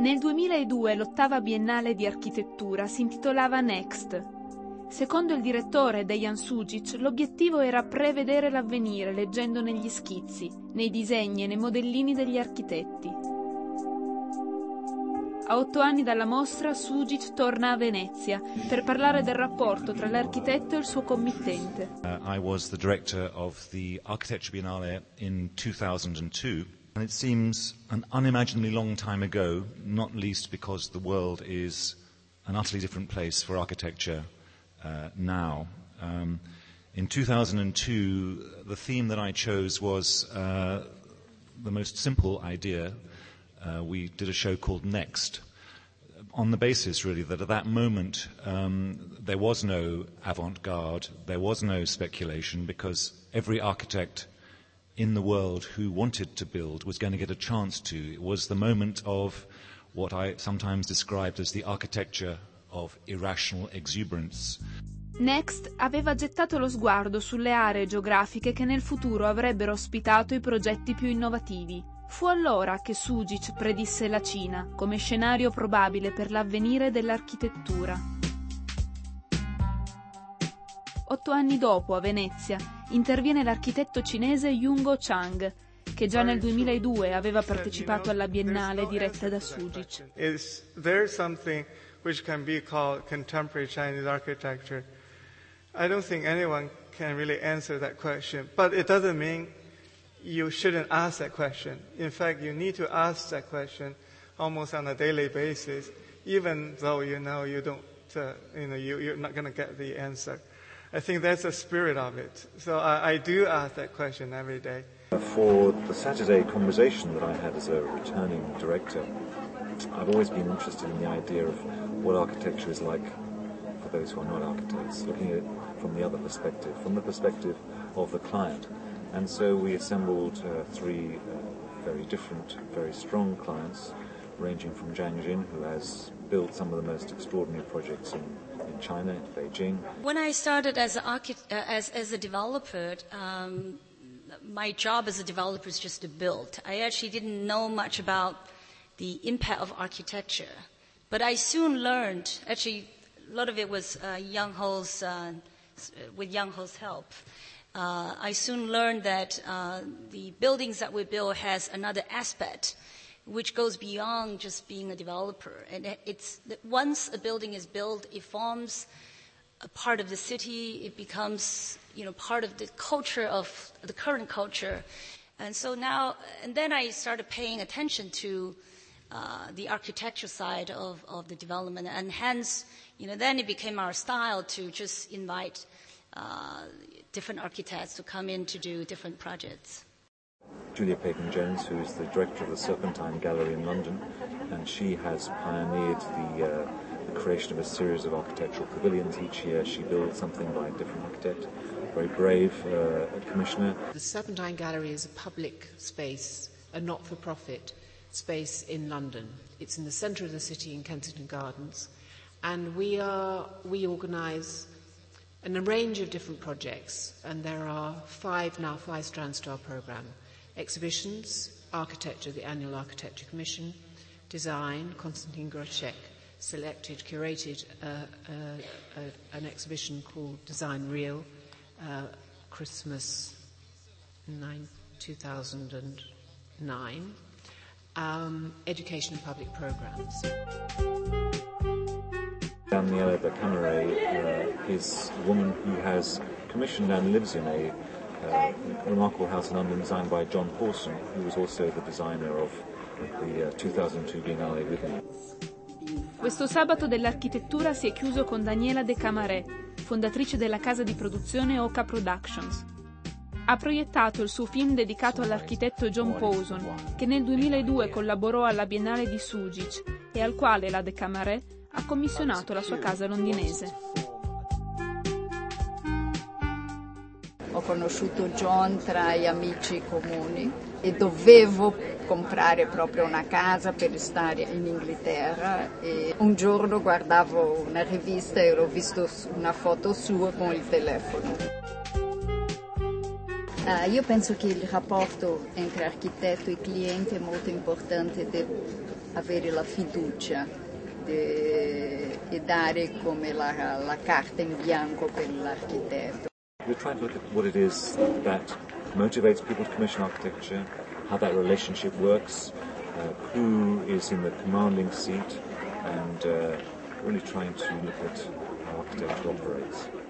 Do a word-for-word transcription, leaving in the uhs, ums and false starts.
Nel duemiladue l'ottava Biennale di Architettura si intitolava Next. Secondo il direttore Dejan Sujic, l'obiettivo era prevedere l'avvenire leggendo negli schizzi, nei disegni e nei modellini degli architetti. A otto anni dalla mostra, Sujic torna a Venezia per parlare del rapporto tra l'architetto e il suo committente. Uh, I was the director of the Architecture Biennale in two thousand two. And it seems an unimaginably long time ago, not least because the world is an utterly different place for architecture uh, now. Um, in two thousand two, the theme that I chose was uh, the most simple idea. Uh, we did a show called Next, on the basis really that at that moment um, there was no avant-garde, there was no speculation, because every architect in the world who wanted to build was going to get a chance to. It was the moment of what I sometimes described as the architecture of irrational exuberance. Next aveva gettato lo sguardo sulle aree geografiche che nel futuro avrebbero ospitato i progetti più innovativi. Fu allora che Sujic predisse la Cina come scenario probabile per l'avvenire dell'architettura. Otto anni dopo, a Venezia, interviene l'architetto cinese Yungo Chang, che già nel duemiladue aveva partecipato alla Biennale diretta da Sujic. Is there something which can be called contemporary Chinese architecture? I don't think anyone can really answer that question, but it doesn't mean you shouldn't ask that question. In fact, you need to ask that question almost on a daily basis, even though you know you don't, uh, you know, you, you're not going to get the answer. I think that's the spirit of it. So I, I do ask that question every day. For the Saturday conversation that I had as a returning director, I've always been interested in the idea of what architecture is like for those who are not architects, looking at it from the other perspective, from the perspective of the client. And so we assembled uh, three uh, very different, very strong clients, ranging from Zhang Jin, who has built some of the most extraordinary projects in, in China, in Beijing. When I started as, a, uh, as, as a developer, um, my job as a developer is just to build. I actually didn't know much about the impact of architecture. But I soon learned, actually a lot of it was uh, Yang Ho's, uh, with Yang Ho's help. Uh, I soon learned that uh, the buildings that we build has another aspect which goes beyond just being a developer. And it's once a building is built, it forms a part of the city. It becomes, you know, part of the culture of the current culture. And so now, and then I started paying attention to uh, the architecture side of, of the development, and hence, you know, then it became our style to just invite uh, different architects to come in to do different projects. Julia Peyton-Jones, who is the director of the Serpentine Gallery in London, and she has pioneered the, uh, the creation of a series of architectural pavilions. Each year she builds something by a different architect. Very brave uh, commissioner. The Serpentine Gallery is a public space, a not-for-profit space in London. It's in the centre of the city in Kensington Gardens, and we are we organise a range of different projects, and there are five now, five strands to our programme. Exhibitions, architecture, the annual Architecture Commission, design, Konstantin Groschek selected, curated uh, uh, uh, an exhibition called Design Real, uh, Christmas nine, two thousand nine, um, education and public programmes. Daniela de Camaret uh, is a woman who has commissioned and lives in a uh, remarkable house in London designed by John Pawson, who was also the designer of the uh, two thousand two Biennale with me. Questo sabato dell'architettura si è chiuso con Daniela de Camaret, fondatrice della casa di produzione Oka Productions. Ha proiettato il suo film dedicato all'architetto John Pawson, che nel duemiladue collaborò alla Biennale di Sujic e al quale la de Camaret ha commissionato la sua casa londinese. Ho conosciuto John tra gli amici comuni e dovevo comprare proprio una casa per stare in Inghilterra, e un giorno guardavo una rivista e ho visto una foto sua con il telefono. Uh, io penso che il rapporto entre architetto e cliente è molto importante. De- avere la fiducia de, e dare come la, la carta in bianco per l'architetto. We're trying to look at what it is that motivates people to commission architecture, how that relationship works, uh, who is in the commanding seat, and uh, really trying to look at how architecture operates.